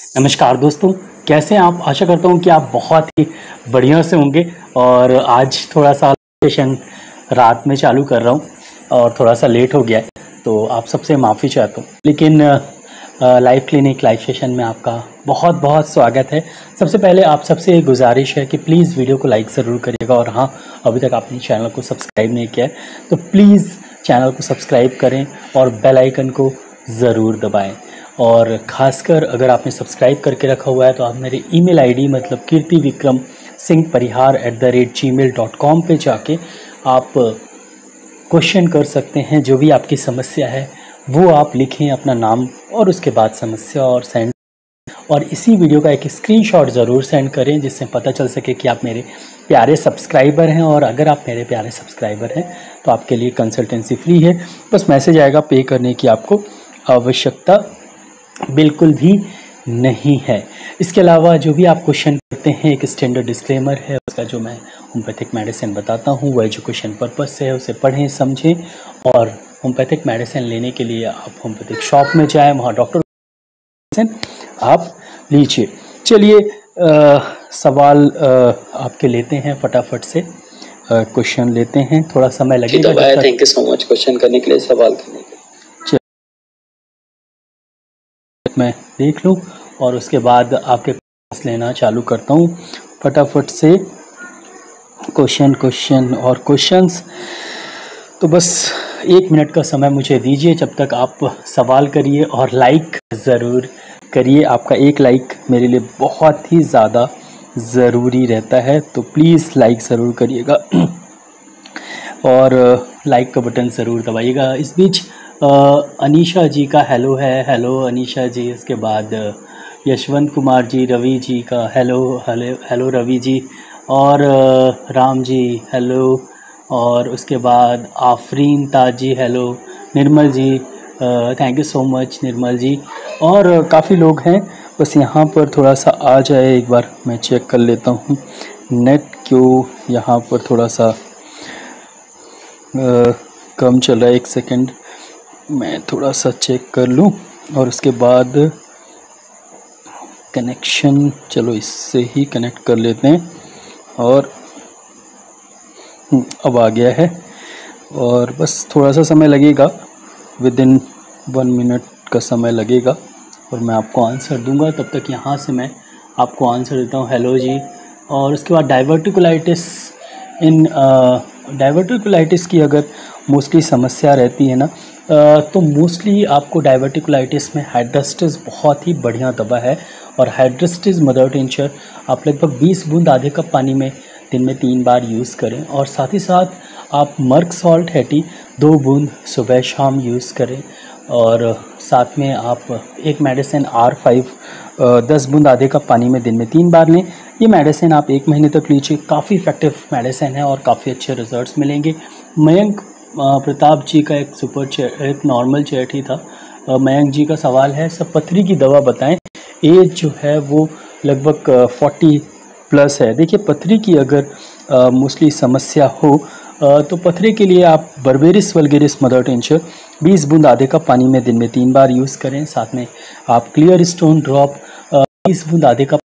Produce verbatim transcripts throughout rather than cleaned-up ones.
नमस्कार दोस्तों, कैसे हैं आप? आशा करता हूँ कि आप बहुत ही बढ़िया से होंगे। और आज थोड़ा सा सेशन रात में चालू कर रहा हूँ और थोड़ा सा लेट हो गया है, तो आप सबसे माफ़ी चाहता हूँ। लेकिन लाइव क्लिनिक लाइव सेशन में आपका बहुत बहुत स्वागत है। सबसे पहले आप सबसे गुजारिश है कि प्लीज़ वीडियो को लाइक ज़रूर करिएगा, और हाँ, अभी तक आपने चैनल को सब्सक्राइब नहीं किया है तो प्लीज़ चैनल को सब्सक्राइब करें और बेल आइकन को ज़रूर दबाएं। और ख़ासकर अगर आपने सब्सक्राइब करके रखा हुआ है तो आप मेरे ईमेल आईडी मतलब Kirti Vikram Singh Parihar at the rate gmail dot com पर जाके आप क्वेश्चन कर सकते हैं। जो भी आपकी समस्या है वो आप लिखें अपना नाम और उसके बाद समस्या और सेंड, और इसी वीडियो का एक स्क्रीनशॉट ज़रूर सेंड करें जिससे पता चल सके कि आप मेरे प्यारे सब्सक्राइबर हैं। और अगर आप मेरे प्यारे सब्सक्राइबर हैं तो आपके लिए कंसल्टेंसी फ्री है, बस मैसेज आएगा, पे करने की आपको आवश्यकता बिल्कुल भी नहीं है। इसके अलावा जो भी आप क्वेश्चन करते हैं, एक स्टैंडर्ड डिस्क्लेमर है उसका, जो मैं होम्योपैथिक मेडिसिन बताता हूँ वो एजुकेशन पर्पस से है, उसे पढ़ें समझें। और होम्योपैथिक मेडिसिन लेने के लिए आप होम्योपैथिक शॉप में जाएं, वहाँ डॉक्टर मेडिसिन आप लीजिए। चलिए सवाल आ, आपके लेते हैं, फटाफट से क्वेश्चन लेते हैं, थोड़ा समय लगेगा। Thank you so much question करने के लिए, सवाल करने के लिए। मैं देख लूँ और उसके बाद आपके पास लेना चालू करता हूँ फटाफट से क्वेश्चन क्वेश्चन और क्वेश्चंस। तो बस एक मिनट का समय मुझे दीजिए, जब तक आप सवाल करिए और लाइक ज़रूर करिए। आपका एक लाइक मेरे लिए बहुत ही ज़्यादा ज़रूरी रहता है, तो प्लीज़ लाइक ज़रूर करिएगा और लाइक का बटन ज़रूर दबाइएगा। इस बीच अनीशा जी का हेलो है, हेलो अनीशा जी। इसके बाद यशवंत कुमार जी, रवि जी का hello, hello hello Ravi ji. और राम जी हेलो, और उसके बाद Afreen Taj ji hello, Nirmal ji thank you so much Nirmal ji. और काफ़ी लोग हैं, बस यहाँ पर थोड़ा सा आ जाए, एक बार मैं चेक कर लेता हूँ नेट क्यों यहाँ पर थोड़ा सा आ, कम चल रहा है। एक सेकंड मैं थोड़ा सा चेक कर लूँ और उसके बाद कनेक्शन, चलो इससे ही कनेक्ट कर लेते हैं। और अब आ गया है, और बस थोड़ा सा समय लगेगा, विद इन वन मिनट का समय लगेगा और मैं आपको आंसर दूंगा। तब तक यहाँ से मैं आपको आंसर देता हूँ, हेलो जी। और उसके बाद डाइवर्टिकुलाइटिस, इन डाइवर्टिकुलाइटिस की अगर मोस्टली समस्या रहती है ना, तो मोस्टली आपको डाइवर्टिकुलाइटिस में हाइड्रोस्टिस बहुत ही बढ़िया दवा है। और हाइड्रोस्टिस मदर टिंचर आप लगभग बीस बूंद आधे कप पानी में दिन में तीन बार यूज़ करें, और साथ ही साथ आप मर्क सॉल्ट हैटी दो बूंद सुबह शाम यूज़ करें। और साथ में आप एक मेडिसिन आर फाइव दस बूंद आधे कप पानी में दिन में तीन बार लें। ये मेडिसिन आप एक महीने तक लीजिए, काफ़ी इफेक्टिव मेडिसिन है और काफ़ी अच्छे रिजल्ट्स मिलेंगे। मयंक प्रताप जी का एक सुपर चैट, एक नॉर्मल चैट ही था। मयंक जी का सवाल है, सब पथरी की दवा बताएं, एज जो है वो लगभग फोर्टी प्लस है। देखिए, पथरी की अगर मोस्टली समस्या हो आ, तो पथरी के लिए आप बर्बेरिस वल्गेरिस मदर टिंचर बीस बूंद आधे कप पानी में दिन में तीन बार यूज़ करें। साथ में आप क्लियर स्टोन ड्रॉप बीस बूंद आधे कप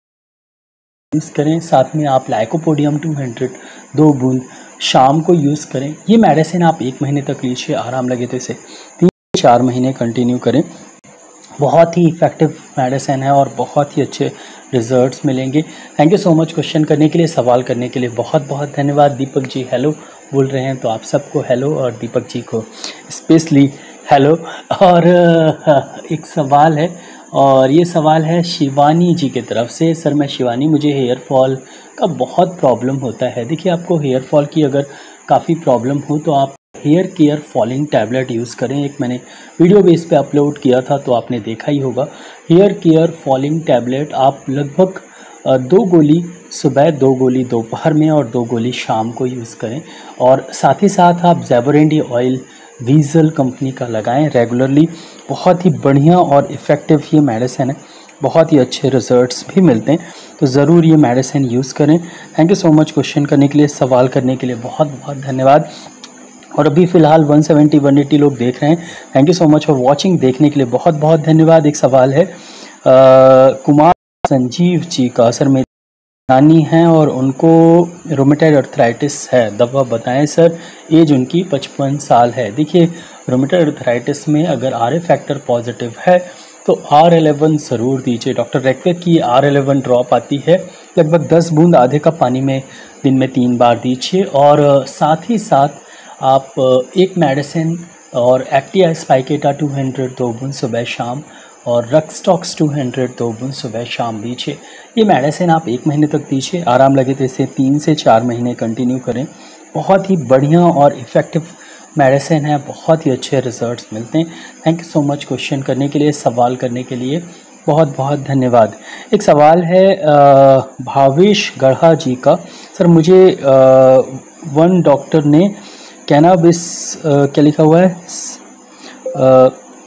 यूज़ करें। साथ में आप लाइकोपोडियम टू हंड्रेड दो बूंद शाम को यूज़ करें। ये मेडिसिन आप एक महीने तक लीजिए, आराम लगे तो इसे तीन चार महीने कंटिन्यू करें। बहुत ही इफ़ेक्टिव मेडिसिन है और बहुत ही अच्छे रिजल्ट्स मिलेंगे। Thank you so much question करने के लिए, सवाल करने के लिए बहुत बहुत धन्यवाद। दीपक जी हेलो बोल रहे हैं, तो आप सबको हेलो और दीपक जी को स्पेशली हेलो। और एक सवाल है, और ये सवाल है शिवानी जी की तरफ से। सर मैं शिवानी, मुझे हेयर फॉल का बहुत प्रॉब्लम होता है। देखिए, आपको हेयर फॉल की अगर काफ़ी प्रॉब्लम हो तो आप hair care falling tablet use करें। एक मैंने वीडियो बेस पे अपलोड किया था तो आपने देखा ही होगा। हेयर केयर फॉलिंग टैबलेट आप लगभग दो गोली सुबह, दो गोली दोपहर में और दो गोली शाम को यूज़ करें। और साथ ही साथ आप ज़ेबोरेंडी ऑयल वीज़ल कंपनी का लगाएं रेगुलरली। बहुत ही बढ़िया और इफ़ेक्टिव ये मेडिसिन है, बहुत ही अच्छे रिजल्ट्स भी मिलते हैं, तो ज़रूर ये मेडिसिन यूज़ करें। Thank you so much question करने के लिए, सवाल करने के लिए बहुत बहुत धन्यवाद। और अभी फ़िलहाल वन सेवेंटी वन एटी लोग देख रहे हैं, thank you so much for watching. देखने के लिए बहुत बहुत धन्यवाद। एक सवाल है, कुमार संजीव जी का, सर मेरी नानी हैं और उनको रोमेटॉइड अर्थराइटिस है, दवा बताएं सर। एज उनकी पचपन साल है। देखिए रोमेटॉइड अर्थराइटिस में अगर आर ए फैक्टर पॉजिटिव है तो आर एलेवन ज़रूर दीजिए। डॉक्टर रेक्वे की आर एलेवन ड्रॉप आती है, लगभग दस बूंद आधे कप पानी में दिन में तीन बार दीजिए। और साथ ही साथ आप एक मेडिसिन और एक्टिया स्पाइकेटा टू हंड्रेड दो बूंद सुबह शाम और रक्सटॉक्स टू हंड्रेड दो बूंद सुबह शाम दीजिए। ये मेडिसिन आप एक महीने तक दीजिए, आराम लगे तो इसे तीन से चार महीने कंटिन्यू करें। बहुत ही बढ़िया और इफ़ेक्टिव मेडिसिन है, बहुत ही अच्छे रिजल्ट्स मिलते हैं। Thank you so much question करने के लिए, सवाल करने के लिए बहुत बहुत धन्यवाद। एक सवाल है भावेश गढ़ा जी का, सर मुझे आ, वन डॉक्टर ने कैनाबिस क्या लिखा हुआ है आ,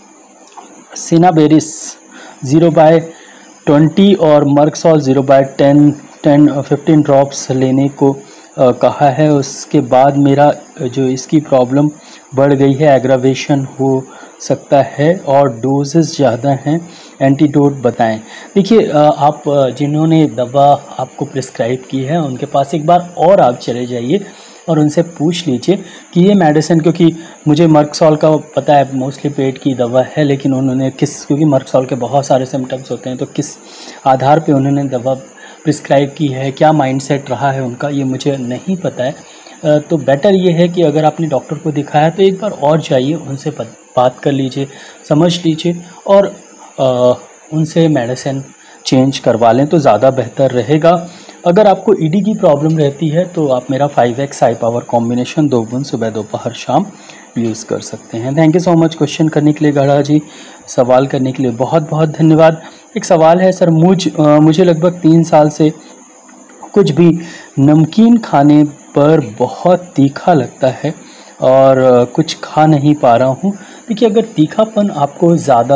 सिनाबेरिस ज़ीरो बाय ट्वेंटी और mercsol zero by ten ten fifteen drops लेने को आ, कहा है। उसके बाद मेरा जो इसकी प्रॉब्लम बढ़ गई है, एग्रावेशन हो सकता है और डोजेस ज़्यादा हैं, एंटीडोट बताएं। देखिए आप जिन्होंने दवा आपको प्रिस्क्राइब की है उनके पास एक बार और आप चले जाइए और उनसे पूछ लीजिए कि ये मेडिसिन, क्योंकि मुझे मर्कसॉल का पता है मोस्टली पेट की दवा है, लेकिन उन्होंने किस, क्योंकि मर्कसॉल के बहुत सारे सिम्टम्स होते हैं, तो किस आधार पे उन्होंने दवा प्रिस्क्राइब की है, क्या माइंडसेट रहा है उनका, ये मुझे नहीं पता है। तो बेटर ये है कि अगर आपने डॉक्टर को दिखाया तो एक बार और जाइए, उनसे बात कर लीजिए, समझ लीजिए और आ, उनसे मेडिसिन चेंज करवा लें तो ज़्यादा बेहतर रहेगा। अगर आपको ईडी की प्रॉब्लम रहती है तो आप मेरा five X high power combination दो बूंद सुबह दोपहर शाम यूज़ कर सकते हैं। Thank you so much question करने के लिए गढ़ा जी, सवाल करने के लिए बहुत बहुत धन्यवाद। एक सवाल है सर, मुझ आ, मुझे लगभग तीन साल से कुछ भी नमकीन खाने पर बहुत तीखा लगता है और आ, कुछ खा नहीं पा रहा हूँ। देखिए अगर तीखापन आपको ज़्यादा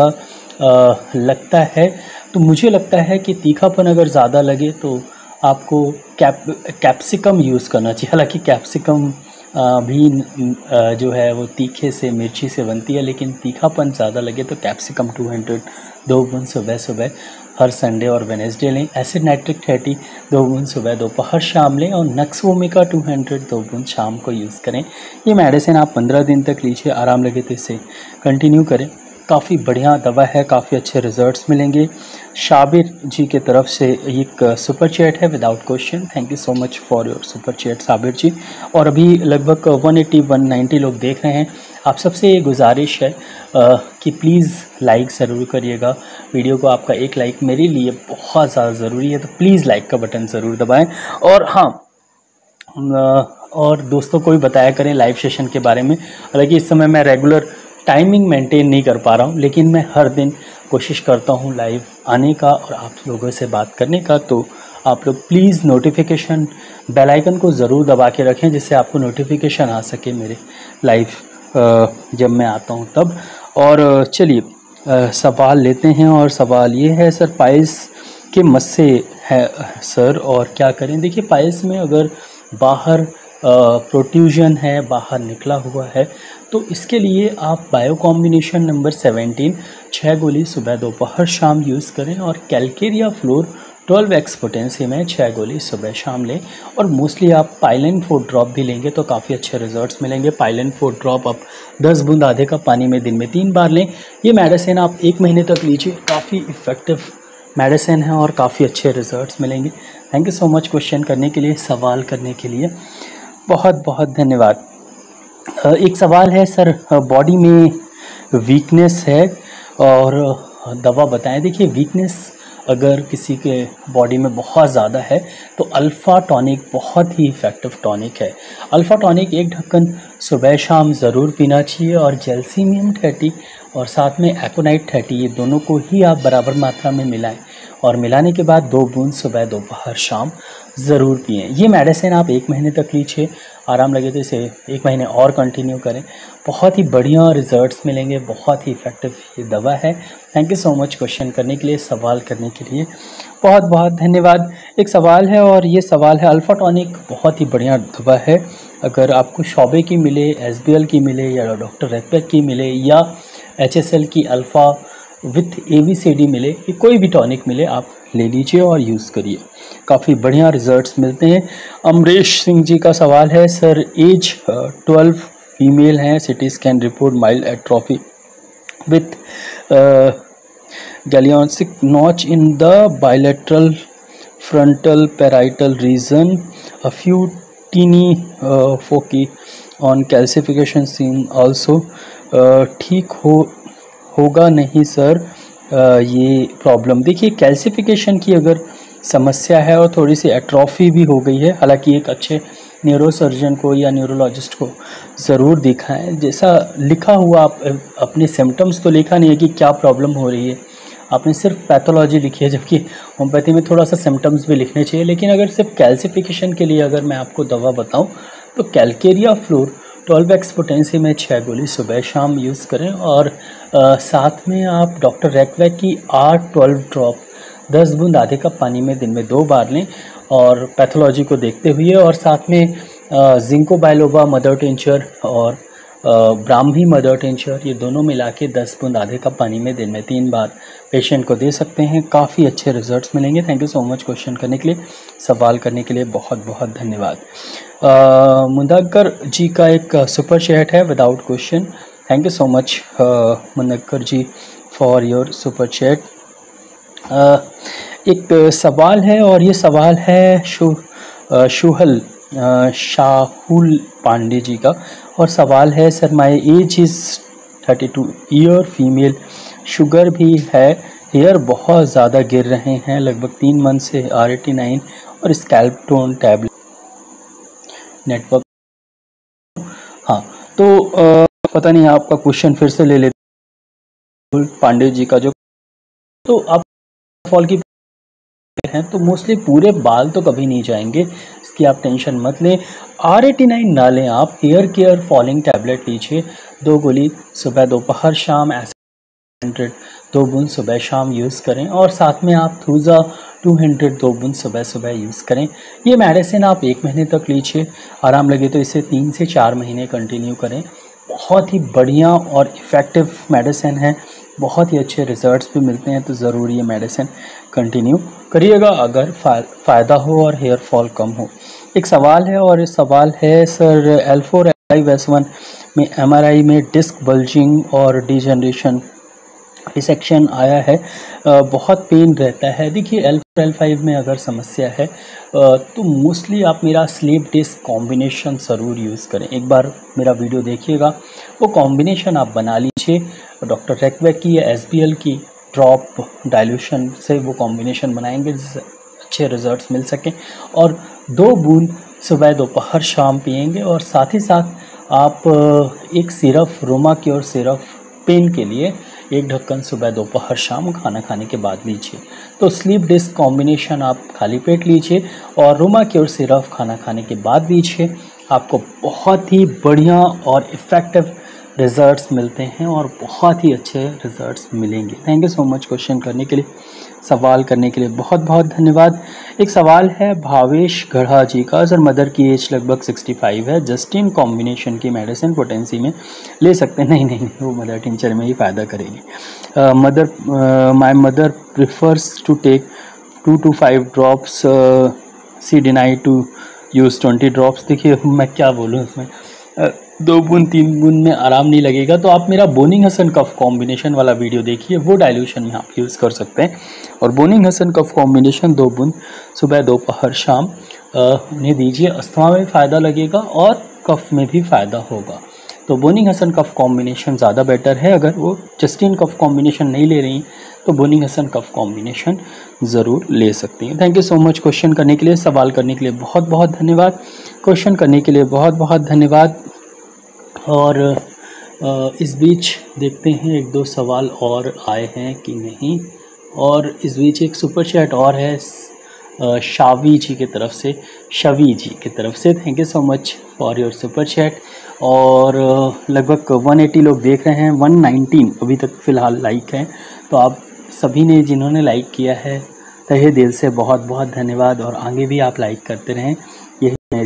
लगता है तो मुझे लगता है कि तीखापन अगर ज़्यादा लगे तो आपको कैप कैप्सिकम यूज़ करना चाहिए। हालांकि कैप्सिकम भी जो है वो तीखे से, मिर्ची से बनती है, लेकिन तीखापन ज़्यादा लगे तो कैप्सिकम टू हंड्रेड दो बूंद सुबह सुबह हर संडे और वेनेसडे लें। एसिड नाइट्रिक थर्टी दो बूंद सुबह दोपहर शाम लें और नक्सवोमिका टू हंड्रेड दो बूंद शाम को यूज़ करें। ये मेडिसिन आप पंद्रह दिन तक लीजिए, आराम लगे तो इसे कंटिन्यू करें। काफ़ी बढ़िया दवा है, काफ़ी अच्छे रिजल्ट्स मिलेंगे। शाबिर जी के तरफ से एक सुपर चैट है without question, thank you so much for your super chat Sabir ji. और अभी लगभग एक सौ अस्सी एक सौ नब्बे लोग देख रहे हैं। आप सबसे ये गुजारिश है आ, कि प्लीज़ लाइक ज़रूर करिएगा वीडियो को। आपका एक लाइक मेरे लिए बहुत ज़्यादा ज़रूरी है, तो प्लीज़ लाइक का बटन ज़रूर दबाएँ। और हाँ, और दोस्तों को भी बताया करें लाइव सेशन के बारे में। हालांकि इस समय मैं रेगुलर टाइमिंग मेंटेन नहीं कर पा रहा हूँ, लेकिन मैं हर दिन कोशिश करता हूँ लाइव आने का और आप लोगों से बात करने का। तो आप लोग प्लीज़ नोटिफिकेशन बेल आइकन को ज़रूर दबा के रखें, जिससे आपको नोटिफिकेशन आ सके मेरे लाइव जब मैं आता हूँ तब। और चलिए सवाल लेते हैं, और सवाल ये है सर, पाइल्स के मस्से है सर और क्या करें। देखिए पाइल्स में अगर बाहर प्रोट्रूजन है, बाहर निकला हुआ है, तो इसके लिए आप बायो कॉम्बिनेशन नंबर सेवेंटीन छः गोली सुबह दोपहर शाम यूज़ करें और calcarea fluor twelve X potency में छः गोली सुबह शाम लें। और मोस्टली आप पाइलेन फोर ड्रॉप भी लेंगे तो काफ़ी अच्छे रिजल्ट्स मिलेंगे। पाइलेन फोर ड्रॉप आप दस बूंद आधे कप पानी में दिन में तीन बार लें। ये मेडिसिन आप एक महीने तक लीजिए, काफ़ी इफ़ेक्टिव मेडिसिन है और काफ़ी अच्छे रिजल्ट्स मिलेंगे। Thank you so much question करने के लिए, सवाल करने के लिए बहुत बहुत धन्यवाद। एक सवाल है सर, बॉडी में वीकनेस है और दवा बताएं। देखिए वीकनेस अगर किसी के बॉडी में बहुत ज़्यादा है तो अल्फ़ा टॉनिक बहुत ही इफ़ेक्टिव टॉनिक है। अल्फ़ा टॉनिक एक ढक्कन सुबह शाम ज़रूर पीना चाहिए और जेल्सीमियम थर्टी और साथ में एकोनाइट थर्टी, ये दोनों को ही आप बराबर मात्रा में मिलाएं और मिलाने के बाद दो बूंद सुबह दोपहर शाम ज़रूर पिएं। ये मेडिसिन आप एक महीने तक लीजिए, आराम लगे तो इसे एक महीने और कंटिन्यू करें। बहुत ही बढ़िया रिजल्ट्स मिलेंगे, बहुत ही इफ़ेक्टिव ये दवा है। Thank you so much question करने के लिए, सवाल करने के लिए बहुत बहुत धन्यवाद। एक सवाल है और ये सवाल है, अल्फ़ा टॉनिक बहुत ही बढ़िया दवा है, अगर आपको शॉबे की मिले, एस बी एल की मिले या डॉक्टर रेक्वे की मिले या एच एस एल की alpha with A B C D मिले, कि कोई भी टॉनिक मिले आप ले लीजिए और यूज़ करिए, काफ़ी बढ़िया रिजल्ट्स मिलते हैं। अमरीश सिंह जी का सवाल है, सर एज ट्वेल्व, फीमेल हैं, CT scan report mild atrophy with gliotic notch in the bilateral frontal parietal region, a few teeny uh, foci on calcification seen also, uh, ठीक हो होगा नहीं सर uh, ये प्रॉब्लम? देखिए calcification की अगर समस्या है और थोड़ी सी एट्रॉफी भी हो गई है, हालांकि एक अच्छे न्यूरोसर्जन को या न्यूरोलॉजिस्ट को ज़रूर दिखाएं। जैसा लिखा हुआ आप अपने सिम्टम्स तो लिखा नहीं है कि क्या प्रॉब्लम हो रही है, आपने सिर्फ पैथोलॉजी लिखी है, जबकि होम्योपैथी में थोड़ा सा सिम्टम्स भी लिखने चाहिए। लेकिन अगर सिर्फ कैल्सिफिकेशन के लिए अगर मैं आपको दवा बताऊं तो calcarea fluor twelve X potency में छः गोली सुबह शाम यूज़ करें, और आ, साथ में आप डॉक्टर रैकवैक की आर ट्वेल्व ड्रॉप दस बूंद आधे कप पानी में दिन में दो बार लें, और पैथोलॉजी को देखते हुए, और साथ में जिंको बायलोबा मदर टिंचर और ब्राह्मी मदर टिंचर, ये दोनों मिला के दस बूंद आधे कप पानी में दिन में तीन बार पेशेंट को दे सकते हैं। काफ़ी अच्छे रिजल्ट्स मिलेंगे। Thank you so much question करने के लिए, सवाल करने के लिए बहुत बहुत धन्यवाद। मुदक्कर जी का एक सुपर चैट है without question. Thank you so much Mudakkar ji for your super chat. एक सवाल है, और ये सवाल है शु शुहल शाहुल पांडे जी का, और सवाल है, sir my age is thirty two year, female, sugar भी है, हेयर बहुत ज़्यादा गिर रहे हैं, लगभग तीन मंथ से आर एटी नाइन और स्कैल्प टोन टैबलेट नेटवर्क। हाँ तो आ, पता नहीं आपका क्वेश्चन फिर से ले लेते पांडे जी का, जो तो आप फॉल की हैं तो मोस्टली पूरे बाल तो कभी नहीं जाएंगे, इसकी आप टेंशन मत लें। आर एटी नाइन ना लें, आप हेयर केयर फॉलिंग टैबलेट लीजिए, दो गोली सुबह दोपहर शाम, हंड्रेड दो बूंद सुबह शाम यूज़ करें, और साथ में आप थूजा टू हंड्रेड दो बूंद सुबह सुबह यूज़ करें। ये मेडिसिन आप एक महीने तक लीजिए, आराम लगे तो इसे तीन से चार महीने कंटिन्यू करें। बहुत ही बढ़िया और इफ़ेक्टिव मेडिसिन है, बहुत ही अच्छे रिजल्ट्स भी मिलते हैं, तो ज़रूर ये मेडिसिन कंटिन्यू करिएगा अगर फ़ायदा हो और हेयर फॉल कम हो। एक सवाल है, और इस सवाल है, sir L four L five S one में एम आर आई में डिस्क बल्जिंग और डिजनरेशन डिसेक्शन आया है, बहुत पेन रहता है। देखिए एल फोर एल फाइव में अगर समस्या है तो मोस्टली आप मेरा स्लीप डिस्क कॉम्बिनेशन ज़रूर यूज़ करें। एक बार मेरा वीडियो देखिएगा, वो कॉम्बिनेशन आप बना लीजिए, डॉक्टर रैकवैक की या एस बी एल की ड्रॉप डाइल्यूशन से वो कॉम्बिनेशन बनाएंगे जिससे अच्छे रिजल्ट्स मिल सकें, और दो बूंद सुबह दोपहर शाम पिएंगे। और साथ ही साथ आप एक syrup rheuma cure syrup pain के लिए एक ढक्कन सुबह दोपहर शाम खाना खाने के बाद लीजिए। तो स्लीप डिस्क कॉम्बिनेशन आप खाली पेट लीजिए और रोमा क्योर सिरप खाना खाने के बाद लीजिए, आपको बहुत ही बढ़िया और इफ़ेक्टिव रिज़ल्ट्स मिलते हैं और बहुत ही अच्छे रिज़ल्ट्स मिलेंगे। Thank you so much question करने के लिए, सवाल करने के लिए बहुत बहुत धन्यवाद। एक सवाल है भावेश गढ़ा जी का, सर मदर की एज लगभग सिक्सटी फाइव है, जस्टिन कॉम्बिनेशन की मेडिसिन पोटेंसी में ले सकते हैं? नहीं नहीं नहीं, वो मदर टिंचर में ही फ़ायदा करेगी। Mother my mother prefers to take two two five drops, she denied to use twenty drops. देखिए मैं क्या बोलूँ इसमें, uh, दो बूंद तीन बूंद में आराम नहीं लगेगा तो आप मेरा बोनिंग हसन कफ कॉम्बिनेशन वाला वीडियो देखिए, वो डाइल्यूशन में आप यूज़ कर सकते हैं। और बोनिंग हसन कफ कॉम्बिनेशन दो बूंद सुबह दोपहर शाम उन्हें दीजिए, अस्थमा में फ़ायदा लगेगा और कफ में भी फ़ायदा होगा। तो बोनिंग हसन कफ कॉम्बिनेशन ज़्यादा बेटर है। अगर वो जस्टिन कफ कॉम्बिनेशन नहीं ले रही तो बोनिंग हसन कफ कॉम्बिनेशन ज़रूर ले सकती हैं। Thank you so much question करने के लिए, सवाल करने के लिए बहुत बहुत धन्यवाद। क्वेश्चन करने के लिए बहुत बहुत धन्यवाद। और इस बीच देखते हैं एक दो सवाल और आए हैं कि नहीं। और इस बीच एक सुपर चैट और है शावी जी की तरफ से, शवी जी की तरफ से, thank you so much for your super chat. और लगभग एक सौ अस्सी लोग देख रहे हैं, एक सौ उन्नीस अभी तक फ़िलहाल लाइक हैं। तो आप सभी ने जिन्होंने लाइक किया है तहे दिल से बहुत बहुत धन्यवाद, और आगे भी आप लाइक करते रहें, यही मेरी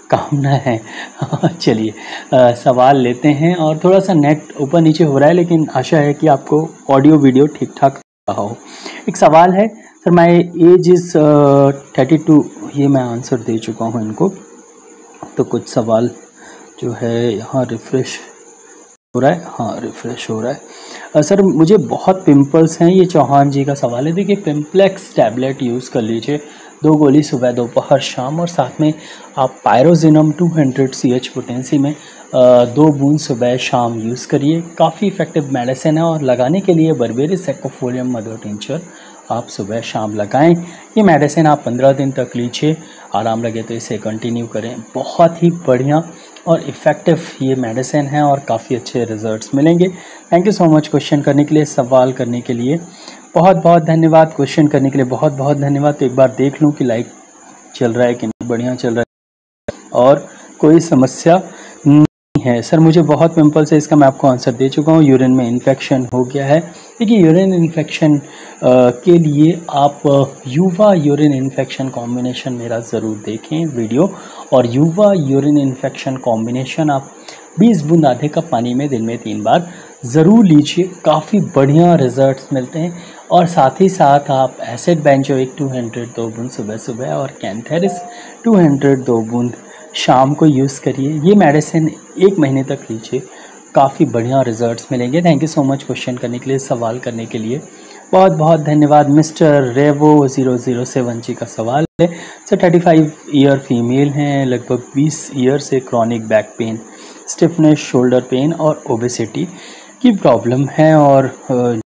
कामना है। चलिए अ, सवाल लेते हैं, और थोड़ा सा नेट ऊपर नीचे हो रहा है, लेकिन आशा है कि आपको ऑडियो वीडियो ठीक ठाक रहा हो। एक सवाल है, sir my age is thirty two, ये मैं आंसर दे चुका हूँ इनको। तो कुछ सवाल जो है यहाँ रिफ़्रेश हो रहा है, हाँ रिफ़्रेश हो रहा है। अ, सर मुझे बहुत पिंपल्स हैं, ये चौहान जी का सवाल है। देखिए पिम्पलेक्स टैबलेट यूज़ कर लीजिए, दो गोली सुबह दोपहर शाम, और साथ में आप pyrogenium two hundred C H potency में अ, दो बूंद सुबह शाम यूज़ करिए। काफ़ी इफ़ेक्टिव मेडिसिन है, और लगाने के लिए बर्बेरिस एक्कोफोलियम मदर टिंचर आप सुबह शाम लगाएं। ये मेडिसिन आप पंद्रह दिन तक लीजिए, आराम लगे तो इसे कंटिन्यू करें। बहुत ही बढ़िया और इफ़ेक्टिव ये मेडिसिन है, और काफ़ी अच्छे रिजल्ट्स मिलेंगे। Thank you so much question करने के लिए, सवाल करने के लिए बहुत बहुत धन्यवाद। क्वेश्चन करने के लिए बहुत बहुत धन्यवाद। तो एक बार देख लूँ कि लाइक चल रहा है कि नहीं, बढ़िया चल रहा है, और कोई समस्या नहीं है। सर मुझे बहुत पिंपल्स है, इसका मैं आपको आंसर दे चुका हूँ। यूरिन में इन्फेक्शन हो गया है। देखिए यूरिन इन्फेक्शन के लिए आप युवा यूरिन इन्फेक्शन कॉम्बिनेशन मेरा ज़रूर देखें वीडियो, और युवा यूरिन इन्फेक्शन कॉम्बिनेशन आप बीस बूंद आधे कप पानी में दिन में तीन बार ज़रूर लीजिए। काफ़ी बढ़िया रिजल्ट्स मिलते हैं। और साथ ही साथ आप एसिड बेंजोइक टू हंड्रेड दो बूंद सुबह सुबह, और कैंथेरिस टू हंड्रेड दो बूंद शाम को यूज़ करिए। ये मेडिसिन एक महीने तक लीजिए, काफ़ी बढ़िया रिजल्ट्स मिलेंगे। Thank you so much question करने के लिए, सवाल करने के लिए बहुत बहुत धन्यवाद। मिस्टर रेवो ज़ीरो ज़ीरो सेवन जी का सवाल है, sir thirty five year female हैं, लगभग बीस ईयर से chronic back pain, stiffness, shoulder pain और ओबेसिटी की प्रॉब्लम है, और आ,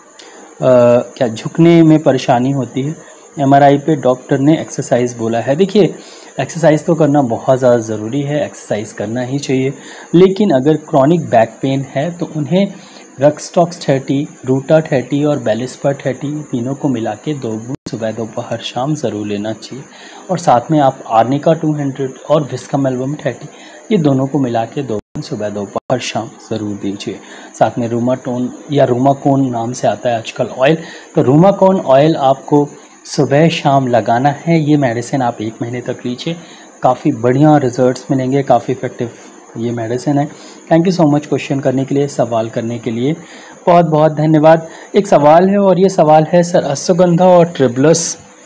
आ, क्या झुकने में परेशानी होती है। एमआरआई पे डॉक्टर ने एक्सरसाइज बोला है। देखिए एक्सरसाइज तो करना बहुत ज़्यादा ज़रूरी है, एक्सरसाइज करना ही चाहिए, लेकिन अगर क्रॉनिक बैक पेन है तो उन्हें रक्सटॉक्स थर्टी, रूटा थर्टी और बेलिस्पर थर्टी तीनों को मिला के दो बूंद सुबह दोपहर शाम ज़रूर लेना चाहिए। और साथ में आप आर्निका टू हंड्रेड और विस्कम एल्बम थर्टी, ये दोनों को मिला के दो बूंद सुबह दोपहर शाम ज़रूर दीजिए। साथ में रूमाटोन या रूमाकोन नाम से आता है आजकल ऑयल, तो रूमाकोन ऑयल आपको सुबह शाम लगाना है। ये मेडिसिन आप एक महीने तक लीजिए, काफ़ी बढ़िया रिजल्ट्स मिलेंगे, काफ़ी इफ़ेक्टिव ये मेडिसिन है। Thank you so much question करने के लिए, सवाल करने के लिए बहुत बहुत धन्यवाद। एक सवाल है, और ये सवाल है, सर अश्वगंधा और ट्रिबलस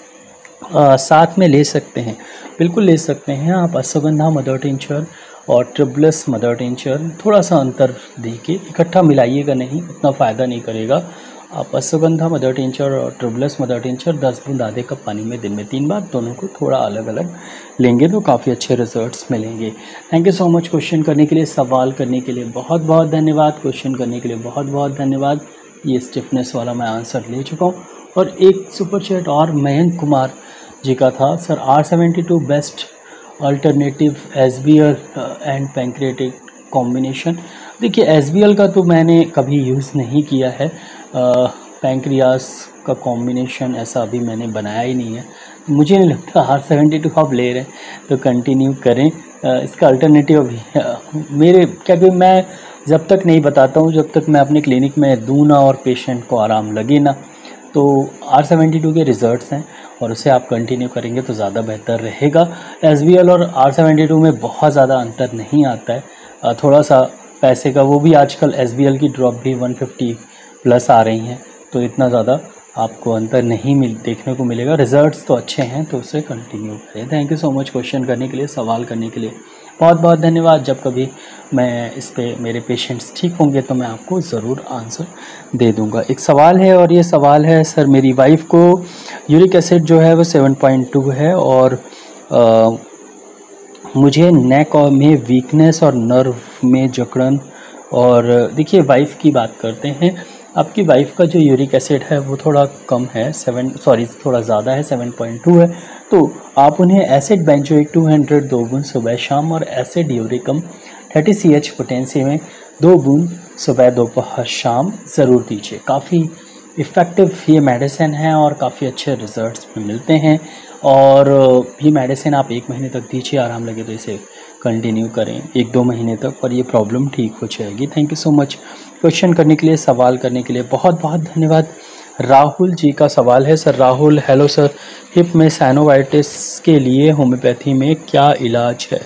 साथ में ले सकते हैं? बिल्कुल ले सकते हैं आप। अश्वगंधा मदर टिंचर और ट्रिबलस मदर टिंचर थोड़ा सा अंतर देखिए, इकट्ठा मिलाइएगा नहीं, उतना फ़ायदा नहीं करेगा। आप अश्वगंधा मदर टिंचर और ट्रिबलस मदर टिंचर दस बूंद आधे कप पानी में दिन में तीन बार, दोनों को थोड़ा अलग अलग लेंगे तो काफ़ी अच्छे रिजल्ट्स मिलेंगे। Thank you so much question करने के लिए, सवाल करने के लिए बहुत बहुत धन्यवाद। क्वेश्चन करने के लिए बहुत बहुत धन्यवाद। ये स्टिफनेस वाला मैं आंसर ले चुका हूँ। और एक सुपर चैट और मयंक कुमार जी का था, sir R seventy two best alternative S B L and pancreatic combination. देखिए एस बी एल का तो मैंने कभी यूज़ नहीं किया है, पैंक्रियास का कॉम्बिनेशन ऐसा अभी मैंने बनाया ही नहीं है। मुझे नहीं लगता आर सेवेंटी टू आप ले रहे हैं तो कंटिन्यू करें। आ, इसका अल्टरनेटिव अभी मेरे क्या कि मैं जब तक नहीं बताता हूँ, जब तक मैं अपने क्लिनिक में दूँ ना और पेशेंट को आराम लगे ना, तो आर सेवेंटी टू के रिज़ल्ट्स हैं और उसे आप कंटिन्यू करेंगे तो ज़्यादा बेहतर रहेगा। एस बी एल और आर सेवेंटी टू में बहुत ज़्यादा अंतर नहीं आता है, थोड़ा सा पैसे का, वो भी आजकल एस बी एल की ड्रॉप भी वन फिफ्टी प्लस आ रही हैं, तो इतना ज़्यादा आपको अंतर नहीं मिल देखने को मिलेगा। रिजल्ट्स तो अच्छे हैं तो उसे कंटिन्यू करें। Thank you so much question करने के लिए, सवाल करने के लिए बहुत बहुत धन्यवाद। जब कभी मैं इस पे मेरे पेशेंट्स ठीक होंगे तो मैं आपको ज़रूर आंसर दे दूंगा। एक सवाल है और ये सवाल है, सर मेरी वाइफ को यूरिक एसिड जो है वो सेवन पॉइंट टू है और आ, मुझे नेक और में वीकनेस और नर्व में जकड़न, और देखिए वाइफ की बात करते हैं, आपकी वाइफ का जो यूरिक एसिड है वो थोड़ा कम है, सेवन सॉरी थोड़ा ज़्यादा है, सेवन पॉइंट टू है, तो आप उन्हें एसिड बेंजोइक टू हंड्रेड दो बूंद सुबह शाम और acid uricum thirty C H potency में दो बूंद सुबह दोपहर शाम ज़रूर दीजिए। काफ़ी इफ़ेक्टिव ये मेडिसिन है और काफ़ी अच्छे रिजल्ट्स भी मिलते हैं, और ये मेडिसिन आप एक महीने तक दीजिए, आराम लगे तो इसे कंटिन्यू करें एक दो महीने तक और ये प्रॉब्लम ठीक हो जाएगी। Thank you so much question करने के लिए, सवाल करने के लिए बहुत बहुत धन्यवाद। राहुल जी का सवाल है, sir Rahul, hello sir, hip में साइनोवाइटिस के लिए होम्योपैथी में क्या इलाज है?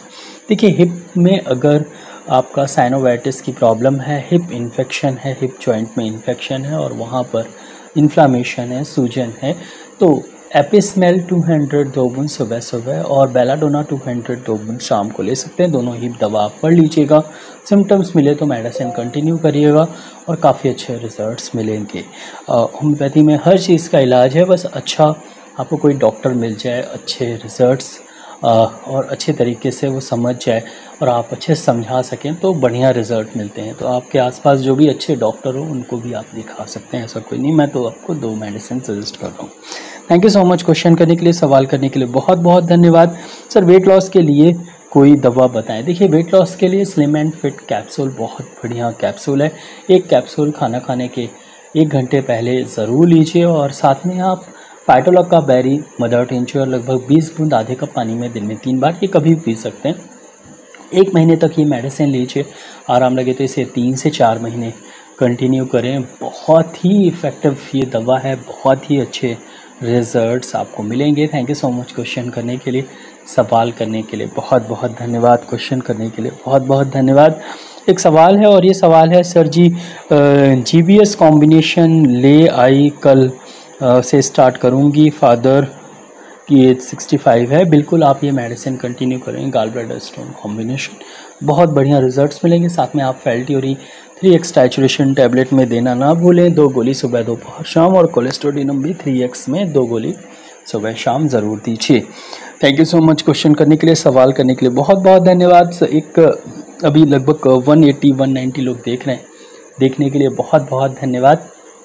देखिए हिप में अगर आपका साइनोवाइटिस की प्रॉब्लम है, हिप इन्फेक्शन है, हिप जॉइंट में इन्फेक्शन है और वहाँ पर इन्फ्लामेशन है, सूजन है, तो एपिस्मेल टू हंड्रेड दो बूंद सुबह सुबह और बेलाडोना टू हंड्रेड दो बूंद शाम को ले सकते हैं। दोनों ही दवा आप पढ़ लीजिएगा, सिम्टम्स मिले तो मेडिसिन कंटिन्यू करिएगा और काफ़ी अच्छे रिजल्ट्स मिलेंगे। होम्योपैथी में हर चीज़ का इलाज है, बस अच्छा आपको कोई डॉक्टर मिल जाए, अच्छे रिजल्ट्स और अच्छे तरीके से वो समझ जाए और आप अच्छे से समझा सकें तो बढ़िया रिज़ल्ट मिलते हैं। तो आपके आसपास जो भी अच्छे डॉक्टर हो उनको भी आप दिखा सकते हैं, ऐसा कोई नहीं। मैं तो आपको दो मेडिसिन सजेस्ट कर रहा हूँ। Thank you so much question करने के लिए, सवाल करने के लिए बहुत बहुत धन्यवाद। सर वेट लॉस के लिए कोई दवा बताएं। देखिए वेट लॉस के लिए स्लिम एंड फिट कैप्सूल बहुत बढ़िया कैप्सूल है। एक कैप्सूल खाना खाने के एक घंटे पहले ज़रूर लीजिए और साथ में आप फाइटोलॉग का बेरी मदर टिंचर लगभग बीस बूंद आधे कप पानी में दिन में तीन बार, ये कभी भी पी सकते हैं। एक महीने तक ये मेडिसिन लीजिए, आराम लगे तो इसे तीन से चार महीने कंटिन्यू करें। बहुत ही इफ़ेक्टिव ये दवा है, बहुत ही अच्छे रिजल्ट्स आपको मिलेंगे। Thank you so much question करने के लिए, सवाल करने के लिए बहुत बहुत धन्यवाद। क्वेश्चन करने के लिए बहुत बहुत धन्यवाद। एक सवाल है और ये सवाल है, sir ji G B S combination ले आई कल आ, से स्टार्ट करूँगी, फादर की एज सिक्सटी फाइव है। बिल्कुल आप ये मेडिसिन कंटिन्यू करें, गाल ब्लैडर स्टोन कॉम्बिनेशन, बहुत बढ़िया रिजल्ट्स मिलेंगे। साथ में आप फेल्ट्यूरी थ्री एक्स टाइचुरेशन टैबलेट में देना ना भूलें, दो गोली सुबह दोपहर शाम, और कोलेस्ट्रोडिनम भी थ्री एक्स में दो गोली सुबह शाम ज़रूर दीजिए। Thank you so much question करने के लिए, सवाल करने के लिए बहुत बहुत धन्यवाद। एक अभी लगभग वन एटी वन नाइन्टी लोग देख रहे हैं, देखने के लिए बहुत बहुत धन्यवाद।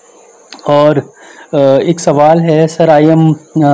और एक सवाल है, sir I am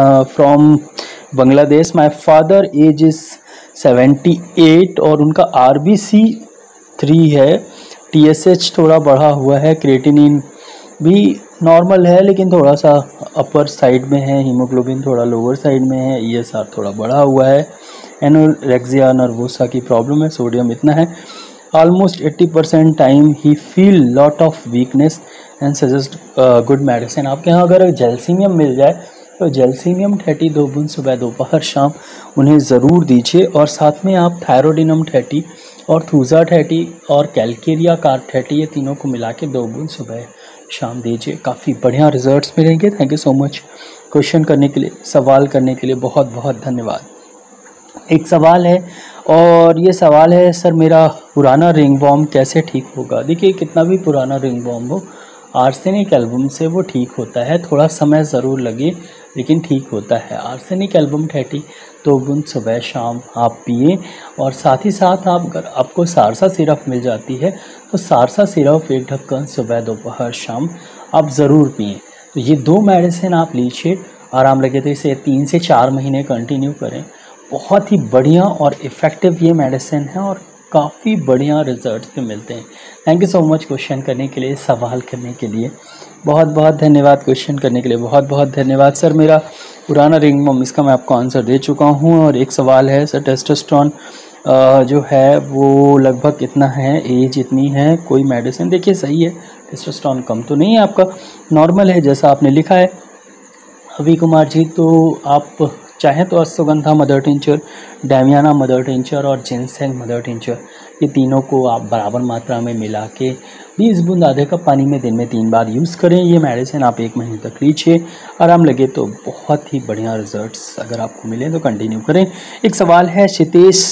from Bangladesh, my father age is seventy eight और उनका आर बी सी थ्री है, टी एस एच थोड़ा बढ़ा हुआ है, क्रिएटिनिन भी नॉर्मल है लेकिन थोड़ा सा अपर साइड में है, हीमोग्लोबिन थोड़ा लोअर साइड में है, ई एस आर थोड़ा बढ़ा हुआ है, एनोरेक्सिया नर्वोसा की प्रॉब्लम है, सोडियम इतना है, ऑलमोस्ट एट्टी परसेंट टाइम ही feel lot of weakness and suggest good medicine. आपके यहाँ अगर जेल्सीमियम मिल जाए तो जेल्सीमियम थर्टी दो बूंद सुबह दोपहर शाम उन्हें ज़रूर दीजिए। और साथ में आप थायरोडिनम थर्टी और थूजा थर्टी और कैल्केरिया कार्ब थर्टी, ये तीनों को मिला के दो बूंद सुबह शाम दीजिए, काफ़ी बढ़िया रिजल्ट्स मिलेंगे। Thank you so much question करने के लिए, सवाल करने के लिए बहुत बहुत धन्यवाद। एक सवाल है और ये सवाल है, सर मेरा पुराना रिंग वॉर्म कैसे ठीक होगा। देखिए कितना भी पुराना रिंग वॉर्म हो, आर्सेनिक एल्बम से वो ठीक होता है, थोड़ा समय ज़रूर लगे लेकिन ठीक होता है। आर्सेनिक एल्बम थर्टी दो बूंद सुबह शाम आप पिए और साथ ही साथ आप अगर आपको सारसा सिरप मिल जाती है तो सारसा सिरप एक ढक्कन सुबह दोपहर शाम आप ज़रूर पिए। तो ये दो मेडिसिन आप लीजिए, आराम लगे तो इसे तीन से चार महीने कंटिन्यू करें। बहुत ही बढ़िया और इफ़ेक्टिव ये मेडिसिन है और काफ़ी बढ़िया रिजल्ट भी मिलते हैं। Thank you so much question करने के लिए, सवाल करने के लिए बहुत बहुत धन्यवाद। क्वेश्चन करने के लिए बहुत बहुत धन्यवाद। सर मेरा पुराना रिंग वॉर्म, इसका मैं आपको आंसर दे चुका हूँ। और एक सवाल है, सर टेस्टोस्टेरोन जो है वो लगभग कितना है, एज इतनी है, कोई मेडिसिन। देखिए सही है, टेस्टोस्टेरोन कम तो नहीं है आपका, नॉर्मल है जैसा आपने लिखा है अभी कुमार जी। तो आप चाहें तो ashwagandha mother tincture, damiana mother tincture और जिनसेंग मदर टिंचर, ये तीनों को आप बराबर मात्रा में मिला के बीस बूंद आधे कप पानी में दिन में तीन बार यूज़ करें। ये मेडिसिन आप एक महीने तक लीजिए, आराम लगे तो बहुत ही बढ़िया रिजल्ट्स अगर आपको मिले तो कंटिन्यू करें। एक सवाल है सितेश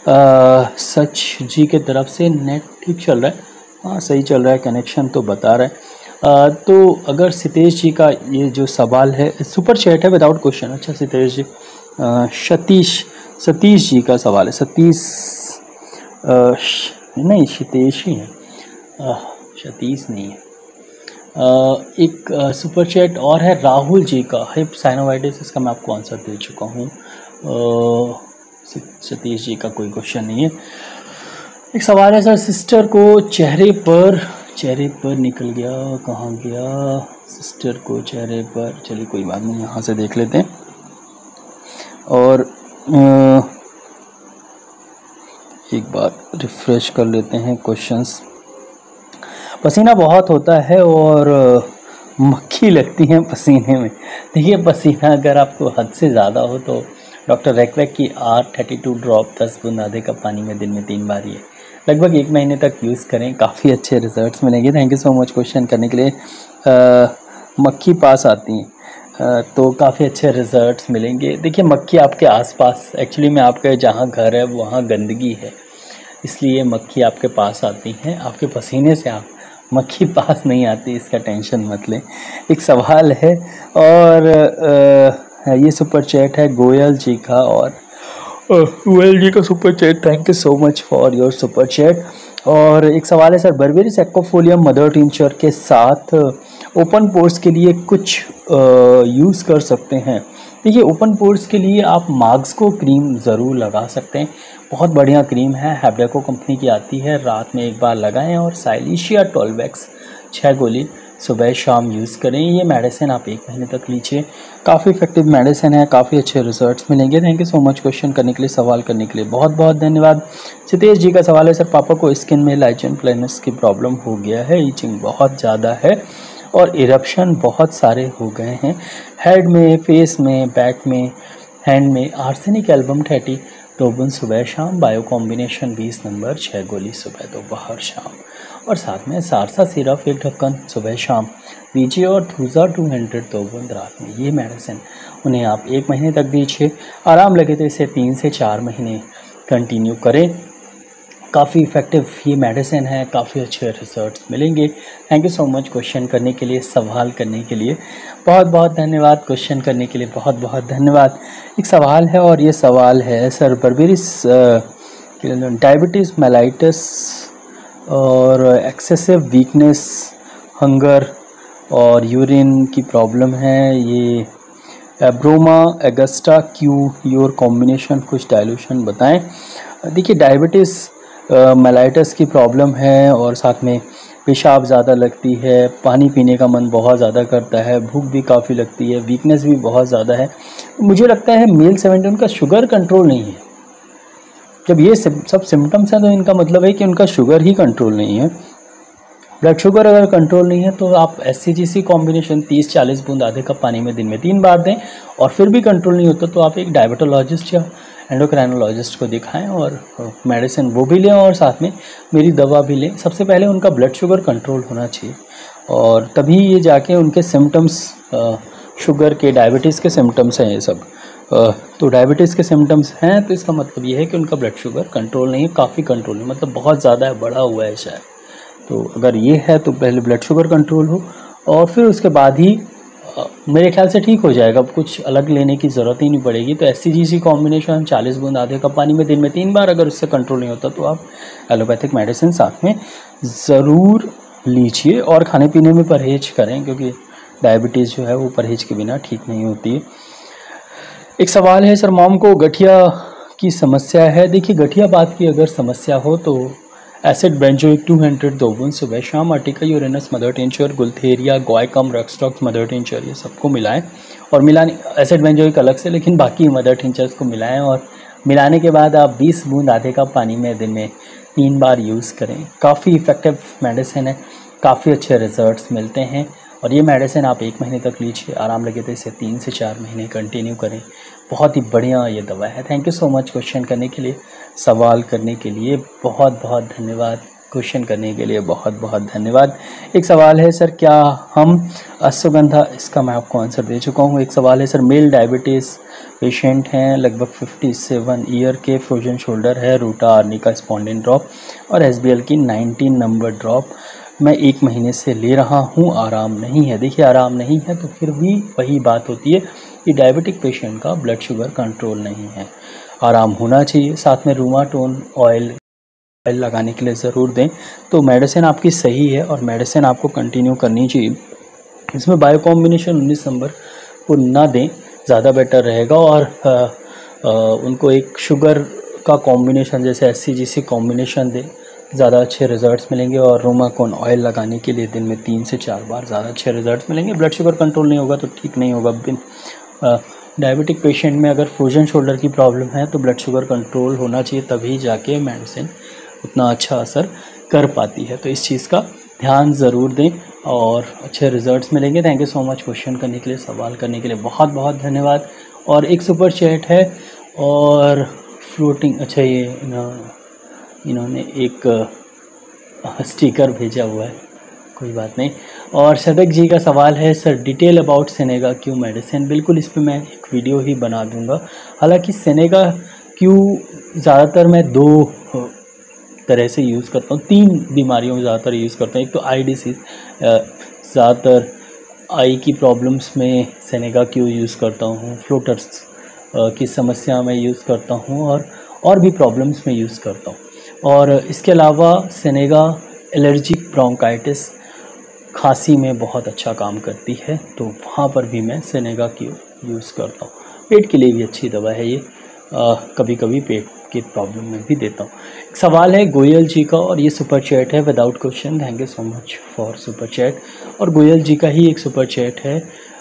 सच जी के तरफ से, नेट ठीक चल रहा है? हाँ सही चल रहा है, कनेक्शन तो बता रहा है। आ, तो अगर सितेश जी का ये जो सवाल है, सुपर चैट है विदाउट क्वेश्चन। अच्छा सितेश जी, सतीश सतीश जी का सवाल है, सतीश नहीं सितेश ही है, आ, सतीश नहीं है। आ, एक आ, सुपर चैट और है राहुल जी का, हिप साइनोवाइटिस, इसका मैं आपको आंसर दे चुका हूँ। सतीश जी का कोई क्वेश्चन नहीं है। एक सवाल है, सर सिस्टर को चेहरे पर चेहरे पर निकल गया, कहाँ गया सिस्टर को चेहरे पर, चलिए कोई बात नहीं, यहाँ से देख लेते हैं। और आ, एक बार रिफ्रेश कर लेते हैं क्वेश्चंस। पसीना बहुत होता है और मक्खी लगती है पसीने में। देखिए पसीना अगर आपको हद से ज़्यादा हो तो डॉक्टर रैकवैक की आर थर्टी टू ड्रॉप दस बूंद आधे कप पानी में दिन में तीन बार ये लगभग एक महीने तक यूज़ करें, काफ़ी अच्छे रिजल्ट्स मिलेंगे। Thank you so much question करने के लिए। आ, मक्खी पास आती हैं तो काफ़ी अच्छे रिजल्ट्स मिलेंगे। देखिए मक्खी आपके आसपास, एक्चुअली में आपके जहाँ घर है वहाँ गंदगी है, इसलिए मक्खी आपके पास आती हैं। आपके पसीने से आप मक्खी पास नहीं आती, इसका टेंशन मत लें। एक सवाल है और आ, ये सुपर चैट है गोयल जी का, और गोयल जी का super chat, thank you so much for your super chat. और एक सवाल है sir, berberis aquifolium mother tincture के साथ ओपन पोर्स के लिए कुछ यूज़ कर सकते हैं? देखिए ओपन पोर्स के लिए आप मार्क्सको क्रीम ज़रूर लगा सकते हैं, बहुत बढ़िया क्रीम है, हैब्डेको कंपनी की आती है। रात में एक बार लगाएं और साइलिशिया टोल्वेक्स छः गोली सुबह शाम यूज़ करें। ये मेडिसिन आप एक महीने तक लीजिए, काफ़ी इफेक्टिव मेडिसिन है, काफ़ी अच्छे रिजल्ट्स मिलेंगे। Thank you so much question करने के लिए, सवाल करने के लिए बहुत बहुत धन्यवाद। सितेश जी का सवाल है सर, पापा को स्किन में लाइचन प्लेनस की प्रॉब्लम हो गया है, ईचिंग बहुत ज़्यादा है और इरप्शन बहुत सारे हो गए हैं, हेड में, फेस में, बैक में, हैंड में। आर्सेनिक एल्बम थर्टी दो बूंद सुबह शाम, बायो कॉम्बिनेशन बीस नंबर छः गोली सुबह दोपहर शाम, और साथ में सारसा सिरप एक ढक्कन सुबह शाम दीजिए, और थूजा टू हंड्रेड दो बूंद रात में। ये मेडिसिन उन्हें आप एक महीने तक दीजिए, आराम लगे तो इसे तीन से चार महीने कंटिन्यू करें। काफ़ी इफ़ेक्टिव ये मेडिसिन है, काफ़ी अच्छे रिजल्ट्स मिलेंगे। Thank you so much question करने के लिए, सवाल करने के लिए बहुत बहुत धन्यवाद। क्वेश्चन करने के लिए बहुत बहुत धन्यवाद। एक सवाल है और ये सवाल है सर, बर्बेरिस डायबिटीज़ मेलाइटिस और एक्सेसिव वीकनेस, हंगर और यूरिन की प्रॉब्लम है, ये abroma augusta Q your combination कुछ डाइल्यूशन बताएं। देखिए डायबिटीज़ मेलाइटिस की प्रॉब्लम है और साथ में पेशाब ज़्यादा लगती है, पानी पीने का मन बहुत ज़्यादा करता है, भूख भी काफ़ी लगती है, वीकनेस भी बहुत ज़्यादा है। मुझे लगता है मेल सेवेंटी उनका शुगर कंट्रोल नहीं है। जब ये सब सिम्टम्स हैं तो इनका मतलब है कि उनका शुगर ही कंट्रोल नहीं है। ब्लड शुगर अगर कंट्रोल नहीं है तो आप एस सी जी सी कॉम्बिनेशन तीस चालीस बूंद आधे कप पानी में दिन में तीन बार दें, और फिर भी कंट्रोल नहीं होता तो आप एक डायबिटोलॉजिस्ट या एंडोक्राइनोलॉजिस्ट को दिखाएं और मेडिसिन वो भी लें और साथ में मेरी दवा भी लें। सबसे पहले उनका ब्लड शुगर कंट्रोल होना चाहिए और तभी ये जाके उनके सिम्टम्स, शुगर के, डायबिटीज़ के सिम्टम्स हैं ये सब। तो डायबिटीज़ के सिम्टम्स हैं तो इसका मतलब ये है कि उनका ब्लड शुगर कंट्रोल नहीं है, काफ़ी कंट्रोल नहीं, मतलब बहुत ज़्यादा है, बढ़ा हुआ है शायद। तो अगर ये है तो पहले ब्लड शुगर कंट्रोल हो और फिर उसके बाद ही मेरे ख्याल से ठीक हो जाएगा, कुछ अलग लेने की ज़रूरत ही नहीं पड़ेगी। तो एस सी जी सी कॉम्बिनेशन चालीस बूंद आधे कप पानी में दिन में तीन बार, अगर उससे कंट्रोल नहीं होता तो आप एलोपैथिक मेडिसिन साथ में ज़रूर लीजिए और खाने पीने में परहेज करें, क्योंकि डायबिटीज़ जो है वो परहेज के बिना ठीक नहीं होती है। एक सवाल है सर, मॉम को गठिया की समस्या है। देखिए गठिया बात की अगर समस्या हो तो एसिड बेंजोइक टू हंड्रेड दो बूंद सुबह शाम, urtica urens mother tincture, gaultheria, guaiacum, rhus tox mother tincture, ये सबको मिलाएं और मिलाने, एसिड बेंजोइक अलग से, लेकिन बाकी मदर टिंचर्स को मिलाएं और मिलाने के बाद आप बीस बूंद आधे कप पानी में दिन में तीन बार यूज़ करें। काफ़ी इफ़ेक्टिव मेडिसिन है, काफ़ी अच्छे रिजल्ट्स मिलते हैं और ये मेडिसिन आप एक महीने तक लीजिए, आराम लगे तो इसे तीन से चार महीने कंटिन्यू करें। बहुत ही बढ़िया ये दवा है। Thank you so much question करने के लिए, सवाल करने के लिए बहुत बहुत धन्यवाद। क्वेश्चन करने के लिए बहुत बहुत धन्यवाद। एक सवाल है सर, क्या हम अश्वगंधा, इसका मैं आपको आंसर दे चुका हूँ। एक सवाल है सर, मेल डायबिटीज़ पेशेंट हैं, लगभग सत्तावन ईयर के, फ्रोजन शोल्डर है, रूटा आर्निका स्पॉन्डिन ड्रॉप और एस बी एल की नाइनटीन नंबर ड्रॉप मैं एक महीने से ले रहा हूँ, आराम नहीं है। देखिए आराम नहीं है तो फिर भी वही बात होती है कि डायबिटिक पेशेंट का ब्लड शुगर कंट्रोल नहीं है, आराम होना चाहिए। साथ में रूमाटोन ऑयल ऑयल लगाने के लिए ज़रूर दें। तो मेडिसिन आपकी सही है और मेडिसिन आपको कंटिन्यू करनी चाहिए। इसमें बायो कॉम्बिनेशन उन्नीस नंबर को ना दें, ज़्यादा बेटर रहेगा। और आ, आ, उनको एक शुगर का कॉम्बिनेशन जैसे एस सी जी सी कॉम्बिनेशन दें, ज़्यादा अच्छे रिजल्ट्स मिलेंगे। और रोमाकोन ऑयल लगाने के लिए दिन में तीन से चार बार, ज़्यादा अच्छे रिजल्ट्स मिलेंगे। ब्लड शुगर कंट्रोल नहीं होगा तो ठीक नहीं होगा। बिन डायबिटिक पेशेंट में अगर फ्रोजन शोल्डर की प्रॉब्लम है तो ब्लड शुगर कंट्रोल होना चाहिए, तभी जाके मेडिसिन उतना अच्छा असर कर पाती है। तो इस चीज़ का ध्यान ज़रूर दें और अच्छे रिजल्ट्स मिलेंगे। Thank you so much question करने के लिए, सवाल करने के लिए बहुत बहुत धन्यवाद। और एक सुपर चैट है और फ्लोटिंग, अच्छा ये इन्होंने एक स्टिकर भेजा हुआ है, कोई बात नहीं। और सदक जी का सवाल है, sir detail about senega Q medicine. बिल्कुल, इस पे मैं एक वीडियो ही बना दूंगा। हालांकि सेनेगा क्यू ज़्यादातर मैं दो तरह से यूज़ करता हूँ, तीन बीमारियों में ज़्यादातर यूज़ करता हूँ। एक तो आई डिसीज़, ज़्यादातर आई की प्रॉब्लम्स में सेनेगा क्यू यूज़ करता हूँ, फ्लोटर्स की समस्या में यूज़ करता हूँ, और और भी प्रॉब्लम्स में यूज़ करता हूँ। और इसके अलावा सेनेगा एलर्जिक ब्रोंकाइटिस, खांसी में बहुत अच्छा काम करती है, तो वहाँ पर भी मैं सेनेगा क्यू यूज़ करता हूँ। पेट के लिए भी अच्छी दवा है ये, आ, कभी कभी पेट के प्रॉब्लम में भी देता हूँ। एक सवाल है गोयल जी का, और ये सुपर चैट है without question. Thank you so much for super chat. और गोयल जी का ही एक सुपर चैट है।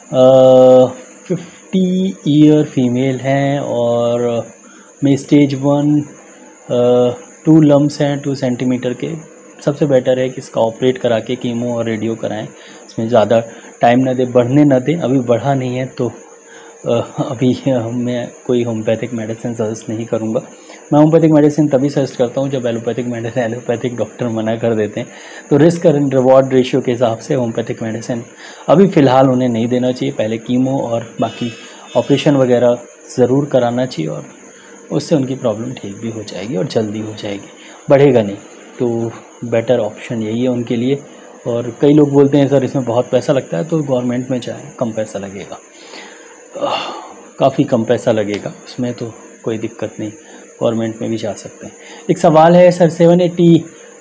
फिफ्टी ईयर फीमेल हैं और में स्टेज वन टू लम्स हैं टू सेंटीमीटर के। सबसे बेटर है कि इसका ऑपरेट करा के कीमो और रेडियो कराएं, इसमें ज़्यादा टाइम ना दें, बढ़ने ना दें। अभी बढ़ा नहीं है तो अभी मैं कोई होम्योपैथिक मेडिसिन सजेस्ट नहीं करूँगा। मैं होम्योपैथिक मेडिसिन तभी सजेस्ट करता हूँ जब एलोपैथिक मेडिसिन एलोपैथिक डॉक्टर मना कर देते हैं, तो रिस्क एंड रिवॉर्ड रेशियो के हिसाब से होम्योपैथिक मेडिसिन अभी फ़िलहाल उन्हें नहीं देना चाहिए। पहले कीमो और बाकी ऑपरेशन वगैरह ज़रूर कराना चाहिए, और उससे उनकी प्रॉब्लम ठीक भी हो जाएगी और जल्दी हो जाएगी, बढ़ेगा नहीं। तो बेटर ऑप्शन यही है उनके लिए। और कई लोग बोलते हैं सर इसमें बहुत पैसा लगता है, तो गवर्नमेंट में जाएँ, कम पैसा लगेगा, काफ़ी कम पैसा लगेगा, उसमें तो कोई दिक्कत नहीं, गवर्नमेंट में भी जा सकते हैं। एक सवाल है sir seven eighty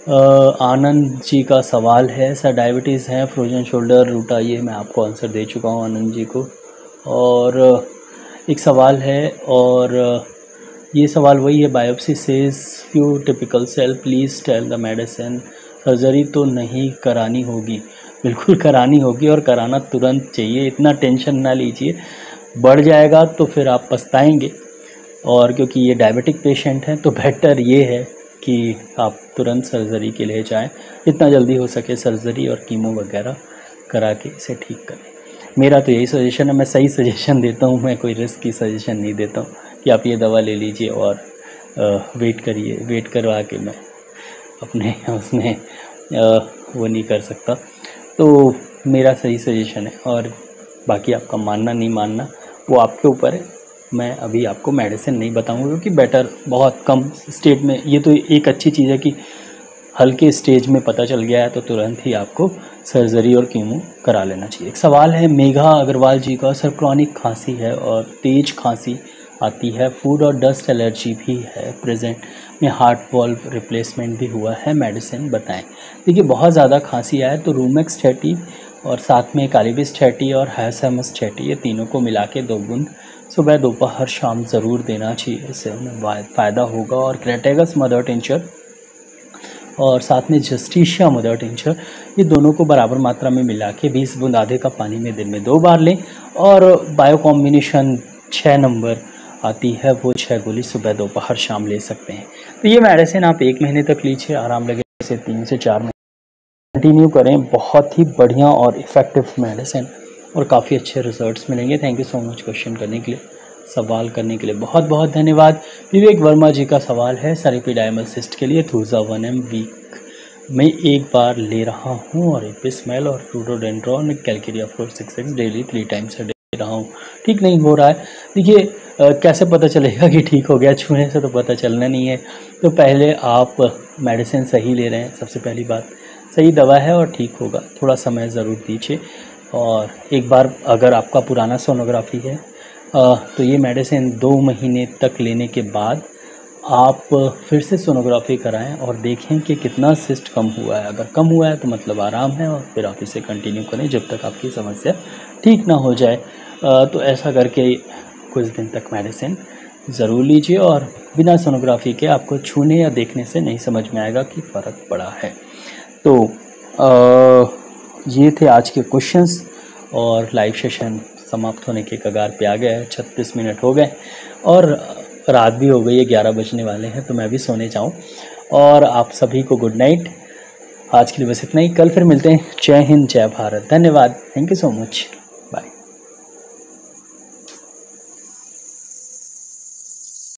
Anand ji का सवाल है, सर डायबिटीज़ है, फ्रोजन शोल्डर रूटा, ये मैं आपको आंसर दे चुका हूँ आनंद जी को। और एक सवाल है, और ये सवाल वही है, biopsy says few typical cell, please tell the medicine. Surgery तो नहीं करानी होगी? बिल्कुल करानी होगी, और कराना तुरंत चाहिए, इतना टेंशन ना लीजिए। बढ़ जाएगा तो फिर आप पछताएंगे, और क्योंकि ये डायबिटिक पेशेंट हैं तो बेटर ये है कि आप तुरंत सर्जरी के लिए जाएं, जितना जल्दी हो सके सर्जरी और कीमो वगैरह करा के इसे ठीक करें। मेरा तो यही सजेशन है, मैं सही सजेशन देता हूँ, मैं कोई रिस्क की सजेशन नहीं देता हूँ कि आप ये दवा ले लीजिए और आ, वेट करिए। वेट करवा के मैं अपने उसमें आ, वो नहीं कर सकता, तो मेरा सही सजेशन है। और बाकी आपका मानना नहीं मानना वो आपके ऊपर है। मैं अभी आपको मेडिसिन नहीं बताऊंगा, क्योंकि बेटर बहुत कम स्टेज में, ये तो एक अच्छी चीज़ है कि हल्के स्टेज में पता चल गया है तो तुरंत ही आपको सर्जरी और कीमो करा लेना चाहिए। एक सवाल है मेघा अग्रवाल जी का, सर क्रॉनिक खांसी है और तेज खांसी आती है, फूड और डस्ट एलर्जी भी है, प्रेजेंट में हार्ट वॉल्व रिप्लेसमेंट भी हुआ है, मेडिसिन बताएं। देखिए बहुत ज़्यादा खांसी आए तो रूमेक्स थर्टी और साथ में कालीबिस थर्टी और हैसमस थर्टी, ये तीनों को मिला के दो बूंद सुबह दोपहर शाम ज़रूर देना चाहिए, इससे उन्हें फ़ायदा होगा। और क्रेटेगस मदर टिंचर और साथ में जस्टिशिया मदर टिंचर, ये दोनों को बराबर मात्रा में मिला के बीस बूंद आधे कप पानी में दिन में दो बार लें। और बायो कॉम्बिनेशन छः नंबर आती है, वो छः गोली सुबह दोपहर शाम ले सकते हैं। तो ये मेडिसिन आप एक महीने तक लीजिए, आराम लगे, से तीन से चार महीने कंटिन्यू करें। बहुत ही बढ़िया और इफ़ेक्टिव मेडिसिन, और काफ़ी अच्छे रिजल्ट्स मिलेंगे। Thank you so much question करने के लिए, सवाल करने के लिए बहुत बहुत धन्यवाद। विवेक वर्मा जी का सवाल है, सर एपिडाइमल सिस्ट के लिए थूजा वन एम वीक में एक बार ले रहा हूँ, और एपिस्मेल और rhododendron calcarea fluor six X daily three times ले रहा हूँ, ठीक नहीं हो रहा है। देखिए कैसे पता चलेगा कि ठीक हो गया? छूने से तो पता चलना नहीं है। तो पहले आप मेडिसिन सही ले रहे हैं, सबसे पहली बात, सही दवा है और ठीक होगा। थोड़ा समय ज़रूर दीजिए, और एक बार अगर आपका पुराना सोनोग्राफी है तो ये मेडिसिन दो महीने तक लेने के बाद आप फिर से सोनोग्राफी कराएं और देखें कि कितना सिस्ट कम हुआ है। अगर कम हुआ है तो मतलब आराम है, और फिर आप इसे कंटिन्यू करें जब तक आपकी समस्या ठीक ना हो जाए। तो ऐसा करके कुछ दिन तक मेडिसिन ज़रूर लीजिए, और बिना सोनोग्राफी के आपको छूने या देखने से नहीं समझ में आएगा कि फ़र्क पड़ा है। तो आ, ये थे आज के क्वेश्चंस, और लाइव सेशन समाप्त होने के कगार पे आ गया है। छत्तीस मिनट हो गए और रात भी हो गई है, ग्यारह बजने वाले हैं, तो मैं भी सोने जाऊं। और आप सभी को गुड नाइट। आज के लिए बस इतना ही, कल फिर मिलते हैं। जय हिंद, जय भारत, धन्यवाद, थैंक यू सो मच।